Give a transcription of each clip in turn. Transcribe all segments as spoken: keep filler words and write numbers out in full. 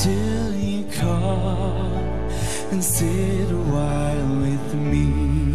till you come and sit a while with me.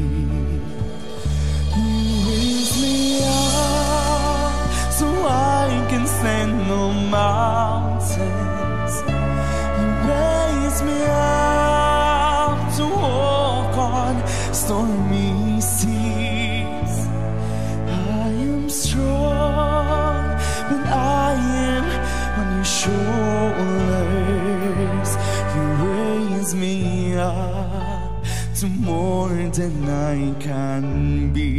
You raise me up so I can stand no mountains. You raise me up to walk on stormy seas. I am strong when I am on your shoulders. You raise me up to more than I can be.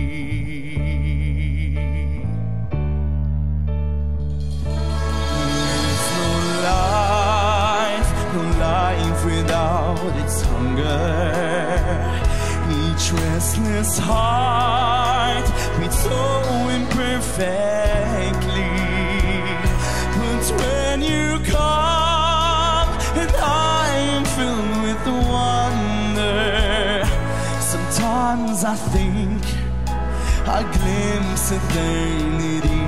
There's no life, no life without its hunger. Each restless heart beats so imperfectly. But when you come and I am filled with wonder, sometimes I think I glimpse eternity.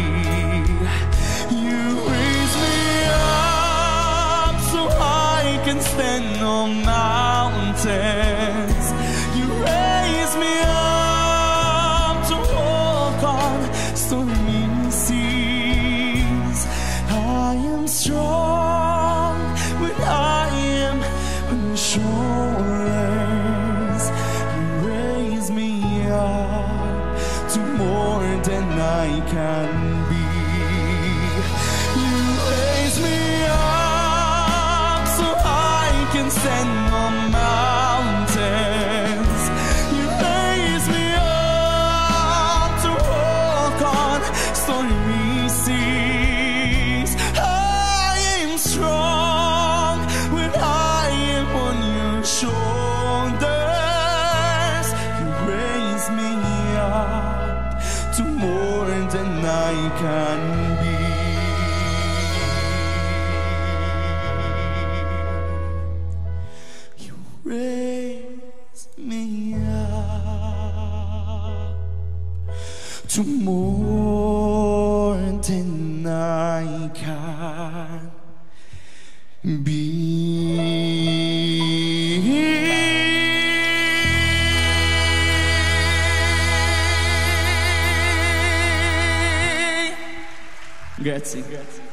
You raise me up so I can stand on mountains. You raise me up to walk on stormy seas. I am strong when I am on your shoulders. You raise me up to more than I can be. You raise me up so I can stand on mountains. You raise me up to walk on stormy seas. I am strong when I am on your shoulders. You raise me up to more than I can be. You raise me up to more than I can be. Grazie, grazie.